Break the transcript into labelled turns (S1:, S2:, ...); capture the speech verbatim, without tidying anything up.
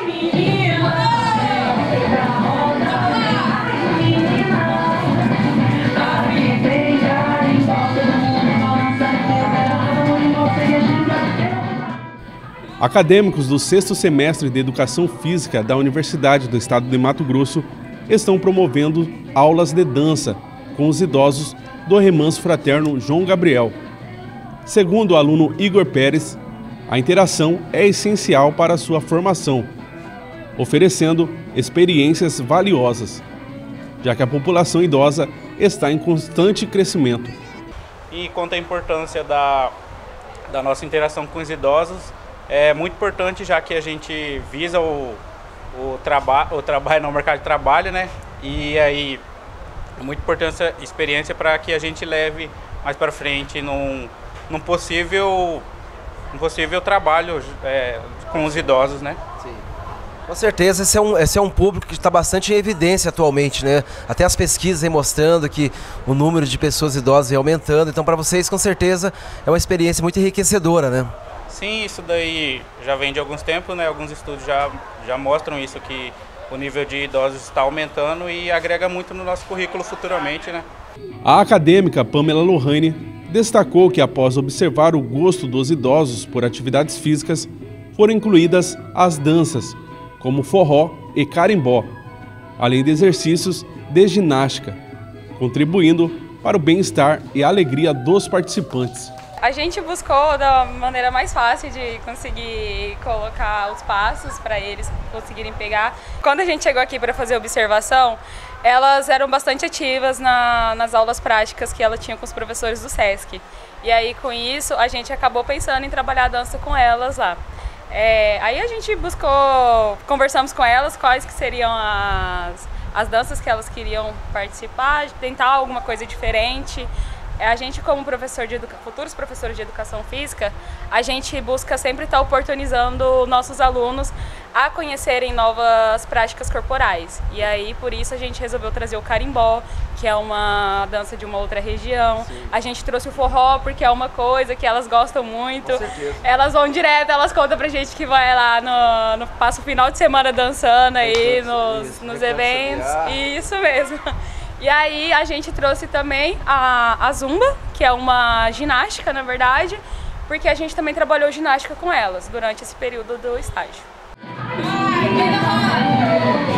S1: Acadêmicos do sexto semestre de Educação Física da Universidade do Estado de Mato Grosso estão promovendo aulas de dança com os idosos do Remanso Fraterno João Gabriel. Segundo o aluno Igor Pérez, a interação é essencial para a sua formação, oferecendo experiências valiosas, já que a população idosa está em constante crescimento.
S2: E quanto à importância da, da nossa interação com os idosos, é muito importante, já que a gente visa o, o, traba o trabalho no mercado de trabalho, né? E aí, é muito importante essa experiência para que a gente leve mais para frente num, num, possível, num possível trabalho é, com os idosos, né?
S3: Sim. Com certeza, esse é um, esse é um público que está bastante em evidência atualmente, né? Até as pesquisas aí mostrando que o número de pessoas idosas vem aumentando. Então, para vocês, com certeza, é uma experiência muito enriquecedora, né?
S2: Sim, isso daí já vem de alguns tempos, né? Alguns estudos já, já mostram isso, que o nível de idosos está aumentando e agrega muito no nosso currículo futuramente, né?
S1: A acadêmica Pamela Lohane destacou que, após observar o gosto dos idosos por atividades físicas, foram incluídas as danças, como forró e carimbó, além de exercícios de ginástica, contribuindo para o bem-estar e a alegria dos participantes.
S4: A gente buscou da maneira mais fácil de conseguir colocar os passos para eles conseguirem pegar. Quando a gente chegou aqui para fazer observação, elas eram bastante ativas na, nas aulas práticas que ela tinha com os professores do SESC. E aí, com isso, a gente acabou pensando em trabalhar a dança com elas lá. É, aí a gente buscou, conversamos com elas quais que seriam as, as danças que elas queriam participar, tentar alguma coisa diferente. A gente, como professor de educa... futuros professores de educação física, a gente busca sempre estar oportunizando nossos alunos a conhecerem novas práticas corporais. E aí, por isso, a gente resolveu trazer o carimbó, que é uma dança de uma outra região. Sim. A gente trouxe o forró, porque é uma coisa que elas gostam muito.
S3: Com certeza.
S4: Elas vão direto, elas contam pra gente que vai lá, no, no, passa o final de semana dançando aí nos, isso, nos eventos. Isso mesmo. E aí a gente trouxe também a, a Zumba, que é uma ginástica, na verdade, porque a gente também trabalhou ginástica com elas durante esse período do estágio.